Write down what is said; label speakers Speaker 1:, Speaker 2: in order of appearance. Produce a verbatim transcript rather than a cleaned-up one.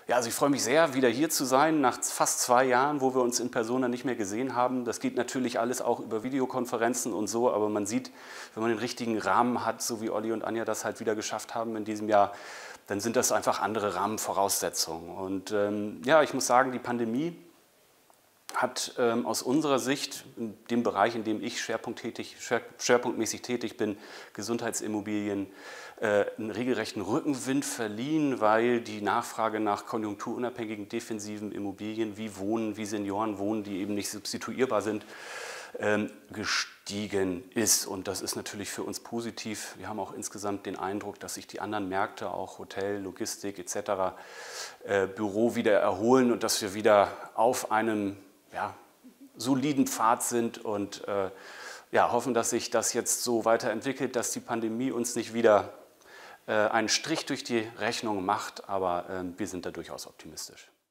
Speaker 1: Ja, also ich freue mich sehr, wieder hier zu sein, nach fast zwei Jahren, wo wir uns in Persona nicht mehr gesehen haben. Das geht natürlich alles auch über Videokonferenzen und so, aber man sieht, wenn man den richtigen Rahmen hat, so wie Olli und Anja das halt wieder geschafft haben in diesem Jahr, dann sind das einfach andere Rahmenvoraussetzungen. Und ähm, ja, ich muss sagen, die Pandemie hat ähm, aus unserer Sicht, in dem Bereich, in dem ich schwerpunkttätig, schwer, schwerpunktmäßig tätig bin, Gesundheitsimmobilien, äh, einen regelrechten Rückenwind verliehen, weil die Nachfrage nach konjunkturunabhängigen defensiven Immobilien wie Wohnen, wie Seniorenwohnen, die eben nicht substituierbar sind, ähm, gestiegen ist. Und das ist natürlich für uns positiv. Wir haben auch insgesamt den Eindruck, dass sich die anderen Märkte, auch Hotel, Logistik et cetera, äh, Büro wieder erholen und dass wir wieder auf einem ja, soliden Pfad sind und äh, ja, hoffen, dass sich das jetzt so weiterentwickelt, dass die Pandemie uns nicht wieder äh, einen Strich durch die Rechnung macht, aber äh, wir sind da durchaus optimistisch.